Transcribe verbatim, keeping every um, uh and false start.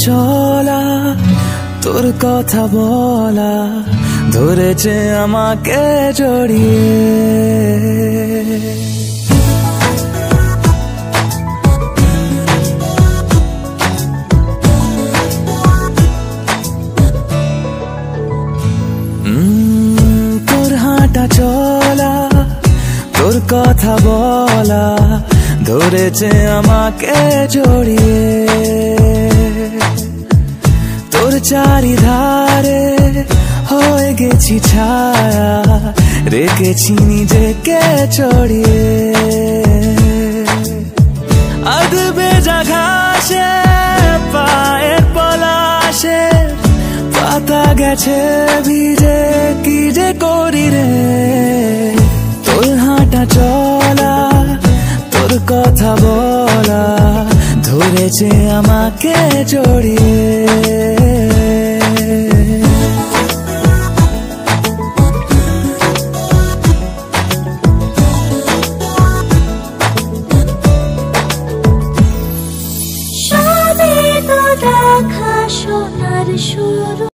চলা তোর কথা বলা ধরেছে আমাকে জড়িয়ে। তোর হাঁটা চলা তোর কথা বলা ধরেছে আমাকে জড়িয়ে। তোর চারিধারে হয়ে গেছি ছায়া রেখেছি নিজেকে ছড়িয়ে। আধ ভেজা ঘাসে পায়ের পলাশে পাতা গেছে ভিজে কি যে করি রে। তোর হাঁটা চলা তোর কথা বলা ধরেছে আমাকে জড়িয়ে।